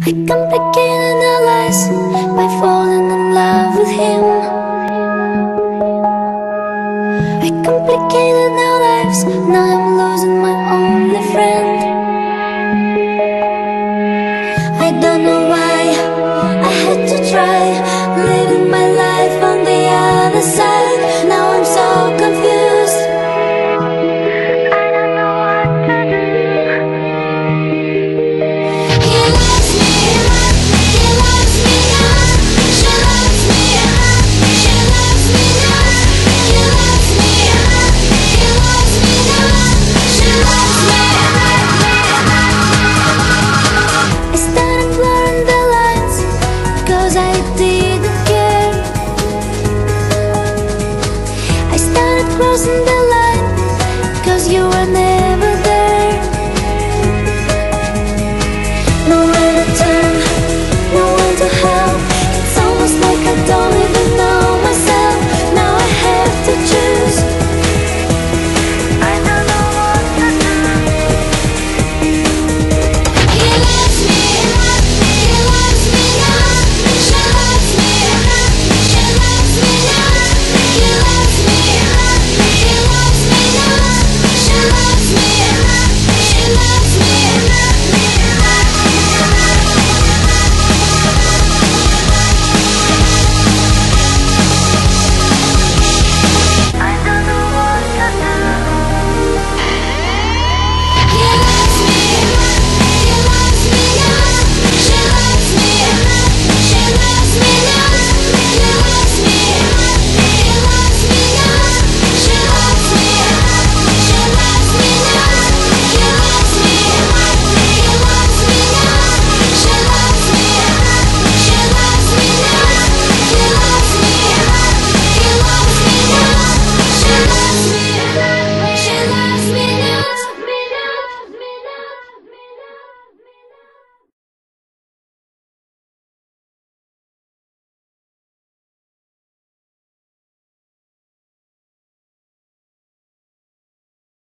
I complicated our lives by falling in love with him. I complicated our lives, now I'm losing my only friend. I don't know why I had to try.